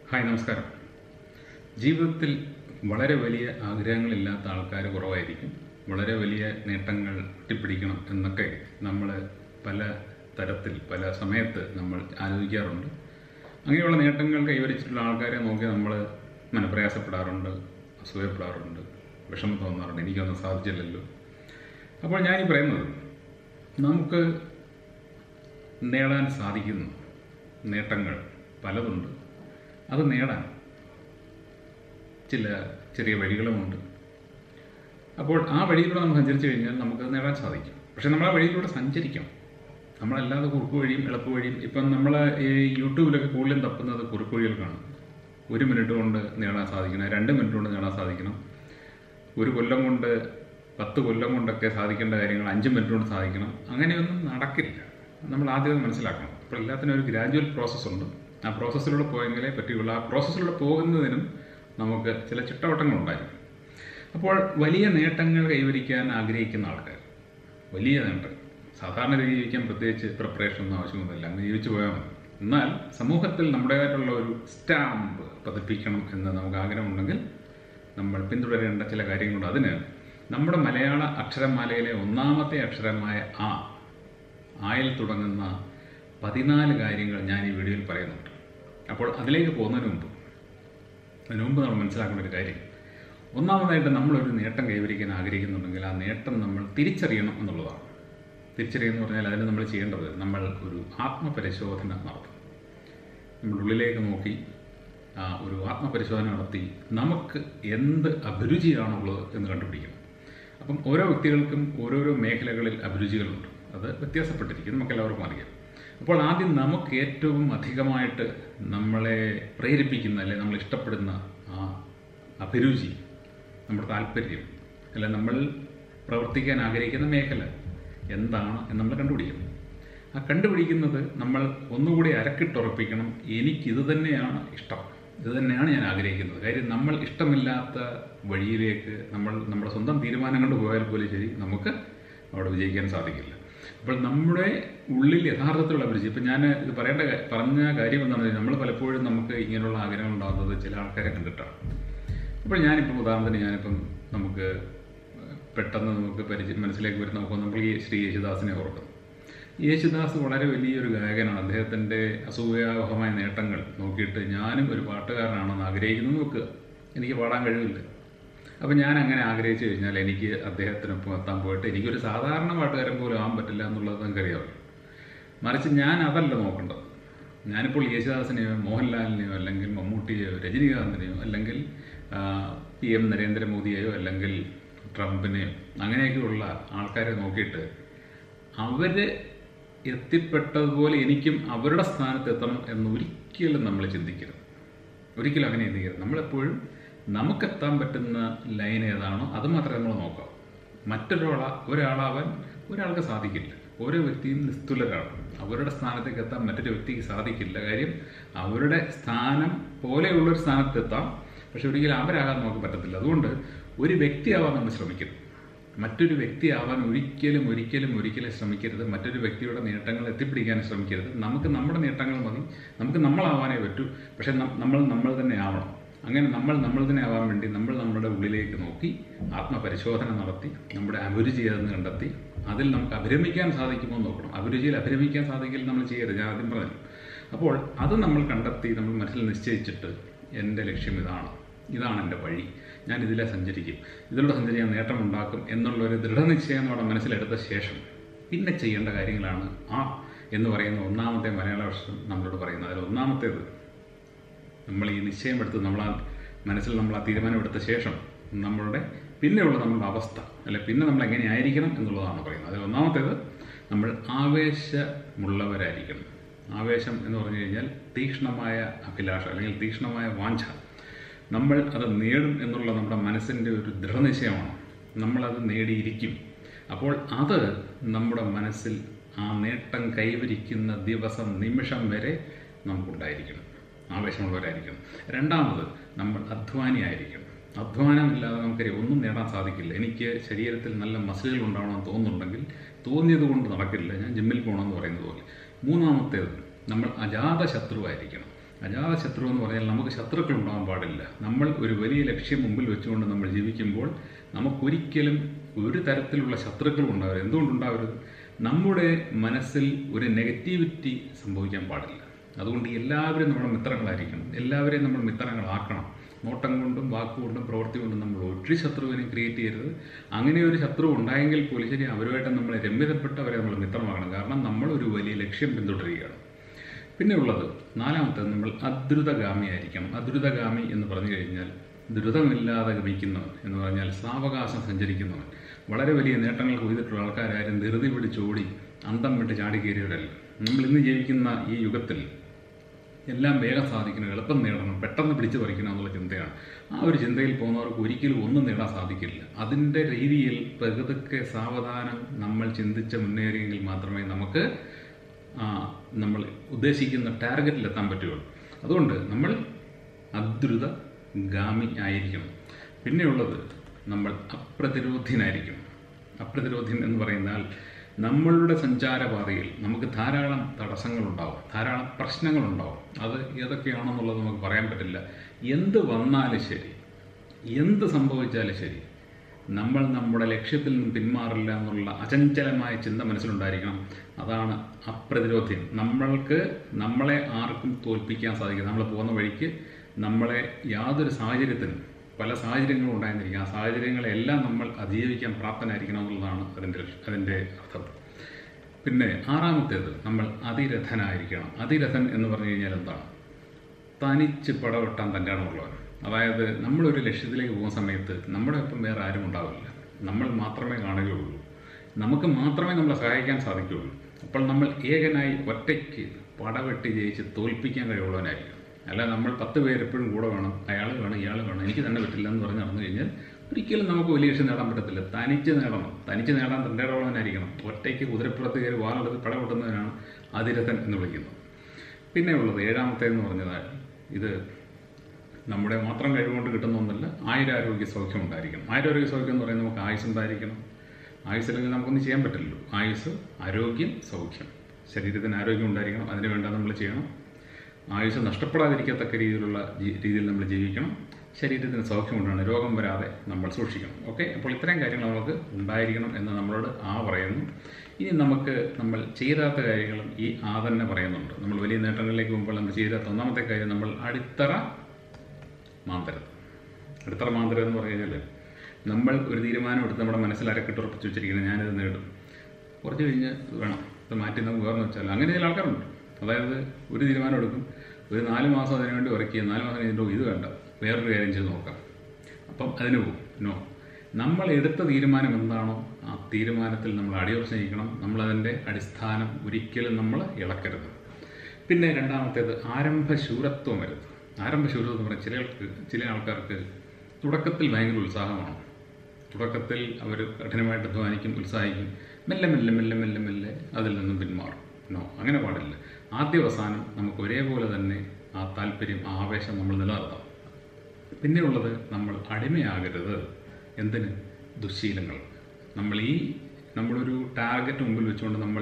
Hi, നമസ്കാരം. ജീവിതത്തിൽ വളരെ വലിയ ആഗ്രഹങ്ങളില്ലാത്ത ആൾക്കാർ കുറവായിരിക്കും. വളരെ വലിയ നേട്ടങ്ങൾ എത്തിപ്പിടിക്കണം എന്നൊക്കെ നമ്മൾ പല തരത്തിൽ പല സമയത്ത് നമ്മൾ ആലോചിക്കാറുണ്ട്. അങ്ങനെയുള്ള നേട്ടങ്ങൾ കൈവരിച്ചിട്ടുള്ള ആൾക്കാരെ നോക്കി നമ്മൾ മനപ്രയാസപ്പെടാറുണ്ട്, അസൂയപ്പെടാറുണ്ട്, വിഷമം തോന്നാറുണ്ട്. എനിക്കൊന്നും സാധിച്ചില്ലല്ലോ. അപ്പോൾ ഞാനീ പറയുന്നത്, നമുക്ക് നേടാൻ സാധിക്കുന്ന നേട്ടങ്ങൾ പലതുണ്ട്. അത് നേടാൻ ചില ചെറിയ വഴികളുമുണ്ട്. അപ്പോൾ ആ വഴിയിലൂടെ നമ്മൾ സഞ്ചരിച്ചു കഴിഞ്ഞാൽ നമുക്ക് നേടാൻ സാധിക്കും. പക്ഷെ നമ്മൾ ആ വഴിയിലൂടെ സഞ്ചരിക്കണം. നമ്മളല്ലാതെ കുറുക്ക് വഴിയും എളുപ്പ വഴിയും ഇപ്പം നമ്മൾ ഈ യൂട്യൂബിലൊക്കെ കൂടുതലും തപ്പുന്നത് കുറുക്ക് വഴികൾക്കാണ്. 1 മിനിറ്റ് കൊണ്ട് നേടാൻ സാധിക്കണം, 2 മിനിറ്റ് കൊണ്ട് നേടാൻ സാധിക്കണം, 1 കൊല്ലം കൊണ്ട് 10 കൊല്ലം കൊണ്ടൊക്കെ സാധിക്കേണ്ട കാര്യങ്ങൾ 5 മിനിറ്റ് കൊണ്ട് സാധിക്കണം. അങ്ങനെയൊന്നും നടക്കില്ല. നമ്മൾ ആദ്യം മനസ്സിലാക്കണം. അപ്പോൾ എല്ലാത്തിനും ഒരു ഗ്രാജുവൽ പ്രോസസ്സുണ്ട്. ആ പ്രോസസ്സിലൂടെ പോയെങ്കിലേ പറ്റുകയുള്ളൂ. ആ പ്രോസസ്സിലൂടെ പോകുന്നതിനും നമുക്ക് ചില ചിട്ടവട്ടങ്ങളുണ്ടായിരിക്കും. അപ്പോൾ വലിയ നേട്ടങ്ങൾ കൈവരിക്കാൻ ആഗ്രഹിക്കുന്ന ആൾക്കാർ, വലിയ നേട്ടങ്ങൾ സാധാരണ രീതി ജീവിക്കാൻ പ്രത്യേകിച്ച് പ്രിപ്പറേഷൻ ഒന്നും ആവശ്യമൊന്നുമില്ല, അങ്ങ് ജീവിച്ചു പോയാൽ മതി. എന്നാൽ സമൂഹത്തിൽ നമ്മുടേതായിട്ടുള്ള ഒരു സ്റ്റാമ്പ് പതിപ്പിക്കണം എന്ന് നമുക്ക് ആഗ്രഹമുണ്ടെങ്കിൽ നമ്മൾ പിന്തുടരേണ്ട ചില കാര്യങ്ങളുണ്ട്. അതിന് നമ്മുടെ മലയാള അക്ഷരമാലയിലെ ഒന്നാമത്തെ അക്ഷരമായ ആയിൽ തുടങ്ങുന്ന 14 കാര്യങ്ങൾ ഞാൻ ഈ വീഡിയോയിൽ പറയുന്നുണ്ട്. അപ്പോൾ അതിലേക്ക് പോകുന്നതിന് മുമ്പ് നമ്മൾ മനസ്സിലാക്കേണ്ട ഒരു കാര്യം, ഒന്നാമതായിട്ട് നമ്മളൊരു നേട്ടം കൈവരിക്കാൻ ആഗ്രഹിക്കുന്നുണ്ടെങ്കിൽ ആ നേട്ടം നമ്മൾ തിരിച്ചറിയണം എന്നുള്ളതാണ്. തിരിച്ചറിയുമെന്ന് പറഞ്ഞാൽ അതിന് നമ്മൾ ചെയ്യേണ്ടത്, നമ്മൾ ഒരു ആത്മപരിശോധന നടത്തും. നമ്മുടെ ഉള്ളിലേക്ക് നോക്കി ഒരു ആത്മപരിശോധന നടത്തി നമുക്ക് എന്ത് അഭിരുചിയാണുള്ളത് എന്ന് കണ്ടുപിടിക്കണം. അപ്പം ഓരോ വ്യക്തികൾക്കും ഓരോരോ മേഖലകളിൽ അഭിരുചികളുണ്ട്. അത് വ്യത്യാസപ്പെട്ടിരിക്കും, നമുക്കെല്ലാവർക്കും അറിയാം. അപ്പോൾ ആദ്യം നമുക്ക് ഏറ്റവും അധികമായിട്ട് നമ്മളെ പ്രേരിപ്പിക്കുന്ന, അല്ലെങ്കിൽ നമ്മൾ ഇഷ്ടപ്പെടുന്ന ആ അഭിരുചി, നമ്മുടെ താല്പര്യം, അല്ല നമ്മൾ പ്രവർത്തിക്കാൻ ആഗ്രഹിക്കുന്ന മേഖല എന്താണ് എന്ന് നമ്മൾ കണ്ടുപിടിക്കണം. ആ കണ്ടുപിടിക്കുന്നത് നമ്മൾ ഒന്നുകൂടി അരക്കിട്ടുറപ്പിക്കണം. എനിക്കിത് തന്നെയാണ് ഇഷ്ടം, ഇത് തന്നെയാണ് ഞാൻ ആഗ്രഹിക്കുന്നത്. കാര്യം നമ്മൾ ഇഷ്ടമില്ലാത്ത വഴിയിലേക്ക് നമ്മുടെ സ്വന്തം തീരുമാനം കൊണ്ട് പോയാൽ പോലും ശരി, നമുക്ക് അവിടെ വിജയിക്കാൻ സാധിക്കില്ല. അപ്പോൾ നമ്മുടെ ഉള്ളിൽ യഥാർത്ഥത്തിലുള്ള അഭിരുചി, ഇപ്പം ഞാൻ ഇത് പറഞ്ഞ കാര്യം എന്താണെന്ന് വെച്ചാൽ, നമ്മൾ പലപ്പോഴും നമുക്ക് ഇങ്ങനെയുള്ള ആഗ്രഹം ഉണ്ടാകുന്നത് ചില ആൾക്കാരെ കണ്ടിട്ടാണ്. അപ്പോൾ ഉദാഹരണത്തിന് നമുക്ക് പെട്ടെന്ന് മനസ്സിലേക്ക് വരുന്ന നമ്മൾ ഈ ശ്രീ യേശുദാസിനെ ഓർക്കുന്നു. യേശുദാസ് വളരെ വലിയൊരു ഗായകനാണ്. അദ്ദേഹത്തിൻ്റെ അസൂയാവഹമായ നേട്ടങ്ങൾ നോക്കിയിട്ട് ഞാനും ഒരു പാട്ടുകാരനാണെന്ന് ആഗ്രഹിക്കുന്നത് നോക്കുക. എനിക്ക് പാടാൻ കഴിവില്ല. അപ്പം ഞാൻ അങ്ങനെ ആഗ്രഹിച്ചു കഴിഞ്ഞാൽ എനിക്ക് അദ്ദേഹത്തിനൊപ്പം എത്താൻ പോയിട്ട് എനിക്കൊരു സാധാരണ പാട്ടുകാരൻ പോലും ആവാൻ പറ്റില്ല എന്നുള്ളത് നമുക്കറിയാമല്ലോ. മറിച്ച് ഞാൻ അതല്ല നോക്കേണ്ടത്. ഞാനിപ്പോൾ യേശുദാസിനെയോ മോഹൻലാലിനെയോ അല്ലെങ്കിൽ മമ്മൂട്ടിയെയോ രജനീകാന്തിനെയോ അല്ലെങ്കിൽ PM നരേന്ദ്രമോദിയെയോ അല്ലെങ്കിൽ ട്രംപിനെയോ അങ്ങനെയൊക്കെയുള്ള ആൾക്കാരെ നോക്കിയിട്ട് അവർ എത്തിപ്പെട്ടതുപോലെ എനിക്കും അവരുടെ സ്ഥാനത്ത് എത്തണം എന്ന് ഒരിക്കലും നമ്മൾ ചിന്തിക്കരുത്. ഒരിക്കലും അങ്ങനെ ചിന്തിക്കരുത്. നമ്മളെപ്പോഴും നമുക്കെത്താൻ പറ്റുന്ന ലൈൻ ഏതാണോ അത് മാത്രമേ നമ്മൾ നോക്കാം. ഒരാളാവാൻ ഒരാൾക്ക് സാധിക്കില്ല. ഓരോ വ്യക്തിയും നിസ്തുലരാണ്. അവരുടെ സ്ഥാനത്തേക്ക് എത്താൻ മറ്റൊരു വ്യക്തിക്ക് സാധിക്കില്ല. കാര്യം അവരുടെ സ്ഥാനം പോലെയുള്ളൊരു സ്ഥാനത്തെത്താം, പക്ഷെ ഒരിക്കലും അവരാകാൻ നമുക്ക് പറ്റത്തില്ല. അതുകൊണ്ട് ഒരു വ്യക്തിയാവാൻ നമ്മൾ ശ്രമിക്കരുത്. മറ്റൊരു വ്യക്തിയാവാൻ ഒരിക്കലും ശ്രമിക്കരുത്. മറ്റൊരു വ്യക്തിയുടെ നേട്ടങ്ങൾ എത്തിപ്പിടിക്കാൻ ശ്രമിക്കരുത്. നമുക്ക് നമ്മുടെ നേട്ടങ്ങൾ മതി. നമുക്ക് നമ്മളാവാനേ പറ്റൂ. പക്ഷെ നമ്മൾ തന്നെ ആവണം. അങ്ങനെ നമ്മൾ തന്നെ ആവാൻ വേണ്ടി നമ്മൾ നമ്മുടെ ഉള്ളിലേക്ക് നോക്കി ആത്മപരിശോധന നടത്തി നമ്മുടെ അഭിരുചി ഏതെന്ന് കണ്ടെത്തി അതിൽ നമുക്ക് അഭിരമിക്കാൻ സാധിക്കുമോ നോക്കണം. അഭിരുചിയിൽ അഭിരമിക്കാൻ സാധിക്കില്ല നമ്മൾ ചെയ്യരുത്, ഞാൻ ആദ്യം പറഞ്ഞു. അപ്പോൾ അത് നമ്മൾ കണ്ടെത്തി നമ്മൾ മനസ്സിൽ നിശ്ചയിച്ചിട്ട് എൻ്റെ ലക്ഷ്യം ഇതാണ് എൻ്റെ വഴി, ഞാൻ ഇതിലെ സഞ്ചരിക്കും, ഇതിലൂടെ സഞ്ചരിക്കാൻ നേട്ടമുണ്ടാക്കും എന്നുള്ളൊരു ദൃഢനിശ്ചയം നമ്മുടെ മനസ്സിലെടുത്ത ശേഷം പിന്നെ ചെയ്യേണ്ട കാര്യങ്ങളാണ് എന്ന് പറയുന്ന ഒന്നാമത്തെ മലയാള വർഷം നമ്മളോട് പറയുന്നത്. അതിൽ ഒന്നാമത്തേത്, നമ്മൾ ഈ നിശ്ചയം എടുത്ത് മനസ്സിൽ നമ്മൾ ആ തീരുമാനമെടുത്ത ശേഷം നമ്മളുടെ അവസ്ഥ, അല്ലെ പിന്നെ നമ്മൾ എങ്ങനെയായിരിക്കണം എന്നുള്ളതാണ് പറയുന്നത്. അതിൽ ഒന്നാമത്തേത്, നമ്മൾ ആവേശമുള്ളവരായിരിക്കണം. ആവേശം എന്ന് പറഞ്ഞു കഴിഞ്ഞാൽ തീക്ഷ്ണമായ അഭിലാഷ അല്ലെങ്കിൽ തീക്ഷ്ണമായ വാഞ്ച. നമ്മൾ അത് നേടും എന്നുള്ള നമ്മുടെ മനസ്സിൻ്റെ ഒരു ദൃഢനിശ്ചയമാണ്. നമ്മളത് നേടിയിരിക്കും. അപ്പോൾ അത് നമ്മുടെ മനസ്സിൽ ആ നേട്ടം കൈവരിക്കുന്ന നിമിഷം വരെ നമുക്കുണ്ടായിരിക്കണം. ആവേശമുള്ളവരായിരിക്കണം. രണ്ടാമത്, നമ്മൾ അധ്വാനിയായിരിക്കണം. അധ്വാനമില്ലാതെ നമുക്കറിയാം ഒന്നും നേടാൻ സാധിക്കില്ല. എനിക്ക് ശരീരത്തിൽ നല്ല മസിലുകൾ ഉണ്ടാവണമെന്ന് തോന്നുന്നുണ്ടെങ്കിൽ തോന്നിയത് കൊണ്ട് നടക്കില്ല. ഞാൻ ജിമ്മിൽ പോകണമെന്ന് പറയുന്നത് പോലെ. മൂന്നാമത്തേത്, നമ്മൾ അജാത ശത്രുവായിരിക്കണം. അജാതശത്രു എന്ന് പറഞ്ഞാൽ നമുക്ക് ശത്രുക്കൾ ഉണ്ടാകാൻ പാടില്ല. നമ്മൾ ഒരു വലിയ ലക്ഷ്യം മുമ്പിൽ വെച്ചുകൊണ്ട് നമ്മൾ ജീവിക്കുമ്പോൾ നമുക്കൊരിക്കലും ഒരു തരത്തിലുള്ള ശത്രുക്കളും ഉണ്ടാവരുത്. എന്തുകൊണ്ടുണ്ടാവരുത്? നമ്മുടെ മനസ്സിൽ ഒരു നെഗറ്റിവിറ്റി സംഭവിക്കാൻ പാടില്ല. അതുകൊണ്ട് എല്ലാവരും നമ്മുടെ മിത്രങ്ങളായിരിക്കണം, എല്ലാവരെയും നമ്മൾ മിത്രങ്ങളാക്കണം. നോട്ടം കൊണ്ടും വാക്കുകൊണ്ടും പ്രവൃത്തി കൊണ്ടും നമ്മൾ ഒരു ശത്രുവിനെ ക്രിയേറ്റ് ചെയ്യരുത്. അങ്ങനെ ഒരു ശത്രു ഉണ്ടായെങ്കിൽ പോലും ശരി, അവരുമായിട്ട് നമ്മൾ രമ്യതപ്പെട്ടവരെ നമ്മൾ മിത്രമാകണം. കാരണം നമ്മൾ ഒരു വലിയ ലക്ഷ്യം പിന്തുടരുകയാണ്. പിന്നെ ഉള്ളത് നാലാമത്തെ, നമ്മൾ അദ്രുതഗാമിയായിരിക്കണം. അദ്രുതഗാമി എന്ന് പറഞ്ഞു കഴിഞ്ഞാൽ ദ്രുതമില്ലാതെ ഗമിക്കുന്നവൻ എന്ന് പറഞ്ഞാൽ സാവകാശം സഞ്ചരിക്കുന്നവൻ. വളരെ വലിയ നേട്ടങ്ങൾ കൊയ്തിട്ടുള്ള ആൾക്കാരും ധൃതി പിടിച്ചോടി അന്തം വിട്ട് ചാടിക്കയറിയവരല്ല. നമ്മൾ ഇന്ന് ജീവിക്കുന്ന ഈ യുഗത്തിൽ എല്ലാം വേഗം സാധിക്കണം, എളുപ്പം നേടണം, പെട്ടെന്ന് പിടിച്ചു പറിക്കണം എന്നുള്ള ചിന്തയാണ്. ആ ഒരു ചിന്തയിൽ പോകുന്നവർക്ക് ഒരിക്കലും ഒന്നും നേടാൻ സാധിക്കില്ല. അതിൻ്റെ രീതിയിൽ പതുക്കെ സാവധാനം നമ്മൾ ചിന്തിച്ച് മുന്നേറിയെങ്കിൽ മാത്രമേ നമുക്ക് നമ്മൾ ഉദ്ദേശിക്കുന്ന ടാർഗറ്റിലെത്താൻ പറ്റുകയുള്ളൂ. അതുകൊണ്ട് നമ്മൾ അദ്രുതഗാമി ആയിരിക്കണം. പിന്നെയുള്ളത് നമ്മൾ അപ്രതിരോധ്യനായിരിക്കണം. അപ്രതിരോധ്യൻ എന്ന് പറയുന്നാൽ നമ്മളുടെ സഞ്ചാരപാതയിൽ നമുക്ക് ധാരാളം തടസ്സങ്ങളുണ്ടാവും, ധാരാളം പ്രശ്നങ്ങളുണ്ടാവും. അത് ഏതൊക്കെയാണെന്നുള്ളത് നമുക്ക് പറയാൻ പറ്റില്ല. എന്ത് വന്നാലും ശരി, എന്ത് സംഭവിച്ചാലും ശരി, നമ്മൾ നമ്മുടെ ലക്ഷ്യത്തിൽ നിന്ന് പിന്മാറില്ല എന്നുള്ള അചഞ്ചലമായ ചിന്ത മനസ്സിലുണ്ടായിരിക്കണം. അതാണ് അപ്രതിരോധ്യം. നമ്മളെ ആർക്കും തോൽപ്പിക്കാൻ സാധിക്കും. നമ്മൾ പോകുന്ന വഴിക്ക് നമ്മളെ യാതൊരു സാഹചര്യത്തിനും, പല സാഹചര്യങ്ങളും ഉണ്ടായിരിക്കും, ആ സാഹചര്യങ്ങളെല്ലാം നമ്മൾ അതിജീവിക്കാൻ പ്രാപ്തനായിരിക്കണം എന്നുള്ളതാണ് അതിൻ്റെ അർത്ഥം. പിന്നെ ആറാമത്തേത്, നമ്മൾ അതിരഥനായിരിക്കണം. അതിരഥൻ എന്ന് പറഞ്ഞു കഴിഞ്ഞാൽ എന്താണ്? തനിച്ച് പടവെട്ടാൻ തന്നെയാണുള്ളവൻ. അതായത് നമ്മളൊരു ലക്ഷ്യത്തിലേക്ക് പോകുന്ന സമയത്ത് നമ്മുടെ ഒപ്പം വേറെ ആരും ഉണ്ടാവില്ല, നമ്മൾ മാത്രമേ കാണുകയുള്ളൂ, നമുക്ക് മാത്രമേ നമ്മളെ സഹായിക്കാൻ സാധിക്കുകയുള്ളൂ. അപ്പോൾ നമ്മൾ ഏകനായി ഒറ്റയ്ക്ക് പടവെട്ടി ജയിച്ച് തോൽപ്പിക്കാൻ കഴിവുള്ളവനായിരിക്കും. അല്ല നമ്മൾ 10 പേര് എപ്പോഴും കൂടെ വേണം, അയാൾ വേണം, ഇയാൾ വേണം, എനിക്ക് തന്നെ പറ്റില്ല എന്ന് പറഞ്ഞ് നടന്നു കഴിഞ്ഞാൽ ഒരിക്കലും നമുക്ക് വലിയ ലക്ഷ്യം നേടാൻ പറ്റത്തില്ല. തനിച്ച് നേടണം, തനിച്ച് നേടാൻ തൻ്റെ ഇടമുള്ളവനായിരിക്കണം. ഒറ്റയ്ക്ക് കുതിരപ്പുറത്ത് കയറി വാളെടുത്ത് പടവെട്ടുന്നതിനാണ് അതിരഥൻ എന്ന് വിളിക്കുന്നത്. പിന്നെ ഉള്ളത് ഏഴാമത്തേതെന്ന് പറഞ്ഞാൽ ഇത് നമ്മുടെ മാത്രം കഴിവുകൊണ്ട് കിട്ടുന്ന ഒന്നല്ല, ആയുരാരോഗ്യ സൗഖ്യം ഉണ്ടായിരിക്കണം. ആയുരാരോഗ്യ സൗഖ്യം എന്ന് പറയുന്നത് നമുക്ക് ആയുസ് ഉണ്ടായിരിക്കണം. ആയുസ്സില്ലെങ്കിൽ നമുക്കൊന്നും ചെയ്യാൻ പറ്റില്ലല്ലോ. ആയുസ്, ആരോഗ്യം, സൗഖ്യം. ശരീരത്തിന് ആരോഗ്യം ഉണ്ടായിരിക്കണം, അതിന് വേണ്ട നമ്മൾ ചെയ്യണം. ആയുസ് നഷ്ടപ്പെടാതിരിക്കത്തക്ക രീതിയിൽ നമ്മൾ ജീവിക്കണം. ശരീരത്തിന് സൗഖ്യം ഉണ്ടാകണം, രോഗം വരാതെ നമ്മൾ സൂക്ഷിക്കണം. ഓക്കെ, അപ്പോൾ ഇത്രയും കാര്യങ്ങൾ നമുക്ക് ഉണ്ടായിരിക്കണം എന്ന് നമ്മളോട് പറയുന്നു. ഇനി നമ്മൾ ചെയ്താത്ത കാര്യങ്ങളും ഈ തന്നെ പറയുന്നുണ്ട്. നമ്മൾ വലിയ നേട്ടങ്ങളിലേക്ക് പോകുമ്പോൾ നമ്മൾ ചെയ്താത്ത ഒന്നാമത്തെ കാര്യം, നമ്മൾ അടിത്തറ മാന്തരുത്. അടിത്തറ മാന്തരുത് എന്ന് പറഞ്ഞു കഴിഞ്ഞാൽ നമ്മൾ ഒരു തീരുമാനം എടുത്ത് നമ്മുടെ മനസ്സിൽ അരക്കിട്ട് ഉറപ്പിച്ച് വെച്ചിരിക്കുന്നത് ഞാനിത് നേടും, കുറച്ച് കഴിഞ്ഞ് വേണം ഇത് മാറ്റി നമുക്ക് വേർന്ന് വെച്ചാൽ, അങ്ങനെ ചില ആൾക്കാരുണ്ട്. അതായത് ഒരു തീരുമാനം എടുക്കും, ഒരു 4 മാസം അതിനു വേണ്ടി ഉറക്കുക, 4 മാസം കഴിഞ്ഞിട്ടോ ഇത് വേണ്ട, വേറൊരു കാര്യം ചെയ്ത് നോക്കാം, അപ്പം അതിന് പോകും. നോ, നമ്മൾ എടുത്ത തീരുമാനം എന്താണോ ആ തീരുമാനത്തിൽ നമ്മൾ അടിയുറച്ച് നിൽക്കണം. നമ്മളതിൻ്റെ അടിസ്ഥാനം ഒരിക്കലും നമ്മൾ ഇളക്കരുത്. പിന്നെ രണ്ടാമത്തേത് ആരംഭശൂരത്വം വരുത്. ആരംഭശൂരത്വം എന്ന് പറഞ്ഞാൽ ചില ആൾക്കാർക്ക് തുടക്കത്തിൽ ഭയങ്കര ഉത്സാഹമാണ്. തുടക്കത്തിൽ അവർ കഠിനമായിട്ട് അധ്വാനിക്കും, ഉത്സാഹിക്കും, മെല്ലെ മെല്ലെ മെല്ലെ മെല്ലെ മെല്ലെ അതിൽ നിന്നും പിന്മാറും. നോ, അങ്ങനെ പാടില്ല. ആദ്യാവസാനം നമുക്ക് ഒരേപോലെ തന്നെ ആ താല്പര്യം, ആ ആവേശം നമ്മൾ നിലനിർത്താം. പിന്നെയുള്ളത്, നമ്മൾ അടിമയാകരുത്. എന്തിന്? ദുശ്ശീലങ്ങൾ. നമ്മളൊരു ടാർഗറ്റ് മുമ്പിൽ വെച്ചുകൊണ്ട്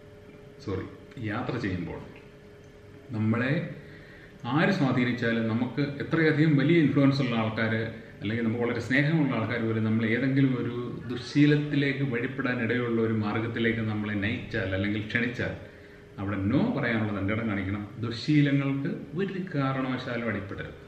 യാത്ര ചെയ്യുമ്പോൾ നമ്മളെ ആര് സ്വാധീനിച്ചാലും, നമുക്ക് എത്രയധികം വലിയ ഇൻഫ്ലുവൻസ് ഉള്ള ആൾക്കാർ അല്ലെങ്കിൽ നമുക്ക് വളരെ സ്നേഹമുള്ള ആൾക്കാർ പോലും നമ്മൾ ഏതെങ്കിലും ഒരു ദുശ്ശീലത്തിലേക്ക് വഴിപ്പെടാൻ ഇടയുള്ള ഒരു മാർഗത്തിലേക്ക് നമ്മളെ നയിച്ചാൽ അല്ലെങ്കിൽ ക്ഷണിച്ചാൽ അവിടെ നോ പറയാനുള്ള തൻ്റെ ഇടം കാണിക്കണം. ദുശ്ശീലങ്ങൾക്ക് ഒരു കാരണവശാലും അടിപ്പെടരുത്.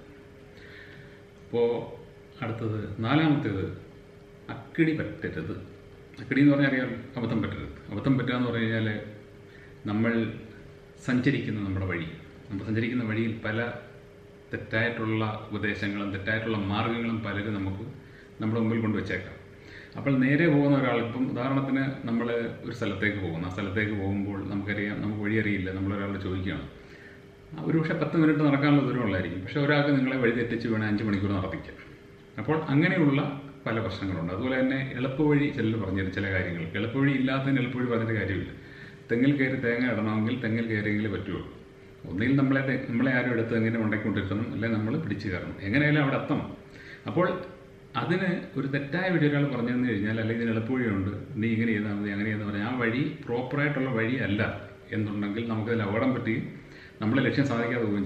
അപ്പോൾ അടുത്തത് നാലാമത്തേത്, അക്കിടി പറ്റരുത്. അക്കിടി എന്ന് പറഞ്ഞാൽ അറിയാം, അബദ്ധം പറ്റരുത്. അബദ്ധം പറ്റുക എന്ന് പറഞ്ഞു കഴിഞ്ഞാൽ നമ്മൾ സഞ്ചരിക്കുന്ന സഞ്ചരിക്കുന്ന വഴിയിൽ പല തെറ്റായിട്ടുള്ള ഉപദേശങ്ങളും തെറ്റായിട്ടുള്ള മാർഗങ്ങളും പലരും നമ്മുടെ മുമ്പിൽ കൊണ്ടുവച്ചേക്കാം. അപ്പോൾ നേരെ പോകുന്ന ഒരാൾക്കും, ഉദാഹരണത്തിന് നമ്മൾ ഒരു സ്ഥലത്തേക്ക് പോകുന്നു, ആ സ്ഥലത്തേക്ക് പോകുമ്പോൾ നമുക്കറിയാം നമുക്ക് വഴിയറിയില്ല, നമ്മളൊരാളോട് ചോദിക്കുകയാണ്. ഒരുപക്ഷെ 10 മിനിറ്റ് നടക്കാനുള്ള ദൂരമുള്ളായിരിക്കും, പക്ഷേ ഒരാൾക്ക് നിങ്ങളെ വഴി തെറ്റിച്ച് വേണം 5 മണിക്കൂർ നടത്തിക്കാം. അപ്പോൾ അങ്ങനെയുള്ള പല പ്രശ്നങ്ങളുണ്ട്. അതുപോലെ തന്നെ എളുപ്പവഴി ചിലർ പറഞ്ഞിരുന്നു ചില കാര്യങ്ങൾ. എളുപ്പവഴി ഇല്ലാത്തതിന് എളുപ്പവഴി പറഞ്ഞിട്ട് കാര്യമില്ല. തെങ്ങിൽ കയറി തേങ്ങ ഇടണമെങ്കിൽ തെങ്ങിൽ കയറിയെങ്കിലേ പറ്റുള്ളൂ. ഒന്നുകിൽ നമ്മളെ ആരും എടുത്ത് എങ്ങനെ ഉണ്ടാക്കിക്കൊണ്ടിരുത്തണം, അല്ലെങ്കിൽ നമ്മൾ പിടിച്ചു കയറണം, എങ്ങനെയായാലും അവിടെ എത്തണം. അപ്പോൾ അതിന് ഒരു തെറ്റായ വഴി ഒരാൾ പറഞ്ഞു തന്നു കഴിഞ്ഞാൽ, അല്ലെങ്കിൽ ഇതിന് എളുപ്പവഴിയുണ്ട്, നീ ഇങ്ങനെ ചെയ്താൽ മതി, അങ്ങനെ ചെയ്താൽ പറഞ്ഞാൽ ആ വഴി പ്രോപ്പറായിട്ടുള്ള വഴി അല്ല എന്നുണ്ടെങ്കിൽ നമുക്കതിൽ അപകടം പറ്റുകയും നമ്മളെ ലക്ഷ്യം സാധിക്കാതെ പോവുകയും ചെയ്യും.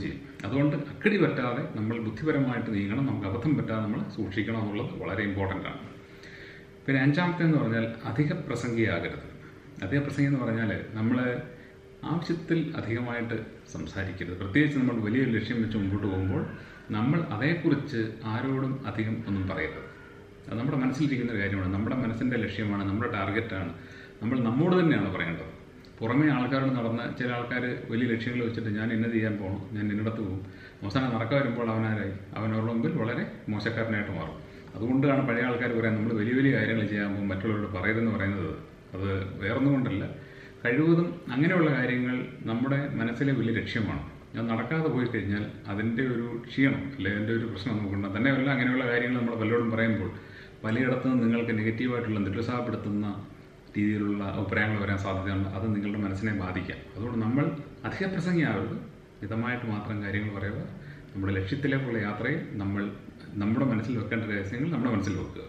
അതുകൊണ്ട് അക്കടി പറ്റാതെ നമ്മൾ ബുദ്ധിപരമായിട്ട് നീങ്ങണം, നമുക്ക് അബദ്ധം പറ്റാതെ നമ്മൾ സൂക്ഷിക്കണം എന്നുള്ളത് വളരെ ഇമ്പോർട്ടൻ്റ് ആണ്. പിന്നെ അഞ്ചാമത്തെ എന്ന് പറഞ്ഞാൽ അധിക പ്രസംഗിയാകരുത്. അധിക പ്രസംഗി എന്ന് പറഞ്ഞാൽ നമ്മൾ ആവശ്യത്തിൽ അധികമായിട്ട് സംസാരിക്കരുത്. പ്രത്യേകിച്ച് നമ്മൾ വലിയൊരു ലക്ഷ്യം വെച്ച് മുമ്പോട്ട് പോകുമ്പോൾ നമ്മൾ അതേക്കുറിച്ച് ആരോടും അധികം ഒന്നും പറയരുത്. അത് നമ്മുടെ മനസ്സിലിരിക്കുന്ന കാര്യമാണ്, നമ്മുടെ മനസ്സിൻ്റെ ലക്ഷ്യമാണ്, നമ്മുടെ ടാർഗറ്റാണ്. നമ്മൾ നമ്മോട് തന്നെയാണ് പറയേണ്ടത്. പുറമേ ആൾക്കാരോട് നടന്ന് ചില ആൾക്കാർ വലിയ ലക്ഷ്യങ്ങൾ വെച്ചിട്ട് ഞാൻ ഇന്നത് ചെയ്യാൻ പോകണം, ഞാൻ ഇന്നിടത്ത് പോകും, അവസാനം നടക്കാൻ വരുമ്പോൾ അവനവരുടെ മുമ്പിൽ വളരെ മോശക്കാരനായിട്ട് മാറും. അതുകൊണ്ടാണ് പഴയ ആൾക്കാർ പറയാൻ നമ്മൾ വലിയ വലിയ കാര്യങ്ങൾ ചെയ്യാൻ പോകും മറ്റുള്ളവരോട് പറയരുതെന്ന് പറയുന്നത്. അത് വേറൊന്നും കൊണ്ടല്ല, കഴിവതും അങ്ങനെയുള്ള കാര്യങ്ങൾ നമ്മുടെ മനസ്സിലെ വലിയ ലക്ഷ്യമാണ്. ഞാൻ നടക്കാതെ പോയി കഴിഞ്ഞാൽ അതിൻ്റെ ഒരു ക്ഷീണം അല്ലെങ്കിൽ അതിൻ്റെ ഒരു പ്രശ്നം നമുക്കുണ്ടാകും. തന്നെയല്ല, അങ്ങനെയുള്ള കാര്യങ്ങൾ നമ്മൾ പലരോടും പറയുമ്പോൾ പലയിടത്തും നിങ്ങൾക്ക് നെഗറ്റീവായിട്ടുള്ള നിരുത്സാഹപ്പെടുത്തുന്ന രീതിയിലുള്ള അഭിപ്രായങ്ങൾ വരാൻ സാധ്യതയുണ്ട്. അത് നിങ്ങളുടെ മനസ്സിനെ ബാധിക്കാം. അതുകൊണ്ട് നമ്മൾ അധിക പ്രസംഗിയാവരുത്, മിതമായിട്ട് മാത്രം കാര്യങ്ങൾ പറയുക. നമ്മുടെ ലക്ഷ്യത്തിലേക്കുള്ള യാത്രയിൽ നമ്മൾ നമ്മുടെ മനസ്സിൽ വെക്കേണ്ട രഹസ്യങ്ങൾ നമ്മുടെ മനസ്സിൽ വെക്കുക.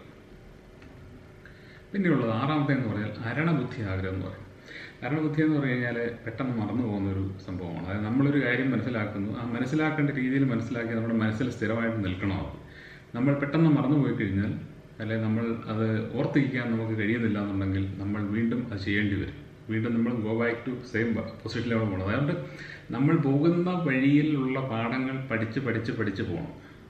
പിന്നെയുള്ളത് ആറാമത്തെ എന്ന് പറഞ്ഞാൽ അരണബുദ്ധി ആഗ്രഹം എന്ന് പറയും. അരണബുദ്ധി എന്ന് പറഞ്ഞു കഴിഞ്ഞാൽ പെട്ടെന്ന് മറന്നു പോകുന്നൊരു സംഭവമാണ്. അതായത് നമ്മളൊരു കാര്യം മനസ്സിലാക്കുന്നു, ആ മനസ്സിലാക്കേണ്ട രീതിയിൽ മനസ്സിലാക്കി നമ്മുടെ മനസ്സിൽ സ്ഥിരമായിട്ട് നിൽക്കണം. നമ്മൾ പെട്ടെന്ന് മറന്നു പോയി കഴിഞ്ഞാൽ, അല്ലെങ്കിൽ നമ്മൾ അത് ഓർത്തിരിക്കാൻ നമുക്ക് കഴിയുന്നില്ല എന്നുണ്ടെങ്കിൽ നമ്മൾ വീണ്ടും അത് ചെയ്യേണ്ടി വരും. വീണ്ടും നമ്മൾ ഗോ ബാക്ക് ടു സെയിം പൊസിഷനിലാണ് പോകണം. അതുകൊണ്ട് നമ്മൾ പോകുന്ന വഴിയിലുള്ള പാഠങ്ങൾ പഠിച്ച് പോകണം.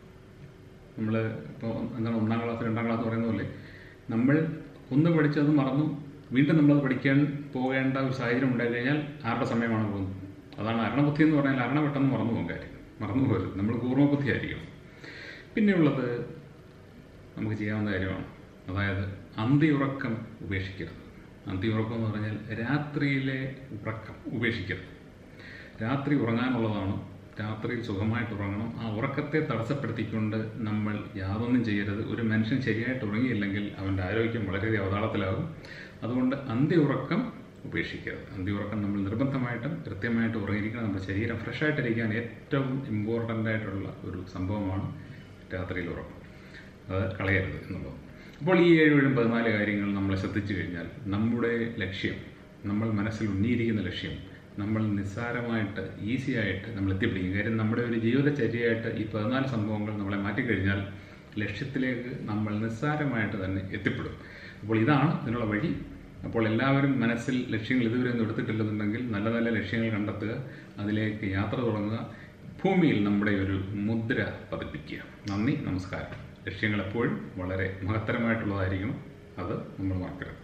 നമ്മൾ ഇപ്പോൾ എന്താണ് 1-ാം ക്ലാസ് 2-ാം ക്ലാസ് പറയുന്ന പോലെ നമ്മൾ ഒന്ന് പഠിച്ചത് മറന്നു, വീണ്ടും നമ്മളത് പഠിക്കാൻ പോകേണ്ട ഒരു സാഹചര്യം ഉണ്ടായി കഴിഞ്ഞാൽ ആരുടെ സമയമാണ് പോകുന്നത്? അതാണ് അരണബുദ്ധി എന്ന് പറഞ്ഞാൽ. അരണ പെട്ടെന്ന് മറന്നു പോകും കാര്യം, മറന്നു പോകരുത്. നമ്മൾ കൂർമ്മബുദ്ധി ആയിരിക്കണം. പിന്നെയുള്ളത് നമുക്ക് ചെയ്യാവുന്ന കാര്യമാണ്, അതായത് അന്തിയുറക്കം ഉപേക്ഷിക്കരുത്. അന്തിയുറക്കം എന്ന് പറഞ്ഞാൽ രാത്രിയിലെ ഉറക്കം ഉപേക്ഷിക്കരുത്. രാത്രി ഉറങ്ങാനുള്ളതാണ്, രാത്രിയിൽ സുഖമായിട്ട് ഉറങ്ങണം. ആ ഉറക്കത്തെ തടസ്സപ്പെടുത്തിക്കൊണ്ട് നമ്മൾ യാതൊന്നും ചെയ്യരുത്. ഒരു മനുഷ്യൻ ശരിയായിട്ട് ഉറങ്ങിയില്ലെങ്കിൽ അവൻ്റെ ആരോഗ്യം വളരെയധികം അവതാളത്തിലാകും. അതുകൊണ്ട് അന്തിയുറക്കം ഉപേക്ഷിക്കരുത്. അന്തിയുറക്കം നമ്മൾ നിർബന്ധമായിട്ടും കൃത്യമായിട്ട് ഉറങ്ങിയിരിക്കണം. നമ്മുടെ ശരീരം ഫ്രഷായിട്ടിരിക്കാൻ ഏറ്റവും ഇമ്പോർട്ടൻ്റ് ആയിട്ടുള്ള ഒരു സംഭവമാണ് രാത്രിയിൽ ഉറക്കം. അത് കളയരുത് എന്നുള്ളത്. അപ്പോൾ ഈ 7-14 കാര്യങ്ങൾ നമ്മൾ ശ്രദ്ധിച്ചു കഴിഞ്ഞാൽ നമ്മുടെ ലക്ഷ്യം, നമ്മൾ മനസ്സിൽ ഉന്നിയിരിക്കുന്ന ലക്ഷ്യം നമ്മൾ നിസ്സാരമായിട്ട് ഈസിയായിട്ട് നമ്മൾ എത്തിപ്പിടിക്കും. കാര്യം നമ്മുടെ ഒരു ജീവിതചര്യയായിട്ട് ഈ 14 സംഭവങ്ങൾ നമ്മളെ മാറ്റിക്കഴിഞ്ഞാൽ ലക്ഷ്യത്തിലേക്ക് നമ്മൾ നിസ്സാരമായിട്ട് തന്നെ എത്തിപ്പെടും. അപ്പോൾ ഇതാണ് ഇതിനുള്ള വഴി. അപ്പോൾ എല്ലാവരും മനസ്സിൽ ലക്ഷ്യങ്ങൾ ഇതുവരെ ഒന്നും എടുത്തിട്ടില്ലെന്നുണ്ടെങ്കിൽ നല്ല നല്ല ലക്ഷ്യങ്ങൾ കണ്ടെത്തുക, അതിലേക്ക് യാത്ര തുടങ്ങുക, ഭൂമിയിൽ നമ്മുടെ ഒരു മുദ്ര പതിപ്പിക്കുക. നന്ദി, നമസ്കാരം. ലക്ഷ്യങ്ങൾ എപ്പോഴും വളരെ മഹത്തരമായിട്ടുള്ളതായിരിക്കണം, അത് നമ്മൾ മറക്കരുത്.